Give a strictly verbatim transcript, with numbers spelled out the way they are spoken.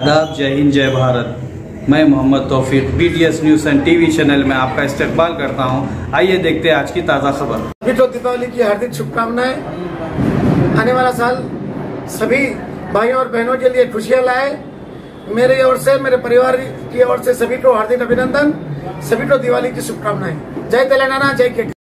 आदाब, जय हिंद, जय भारत। मैं Mohammad Taufiq BTS news and TV channel में आपका इस्तकबाल करता हूं। आइए देखते हैं आज की ताज़ा खबर। अभी तो दीपावली की हार्दिक शुभकामनाएं। आने वाला साल सभी भाइयों और बहनों के लिए खुशियां लाए। मेरे ओर से, मेरे परिवार की ओर से सभी को हार्दिक अभिनंदन, सभी को दिवाली की शुभकामनाएं। जय तेलंगाना, जय के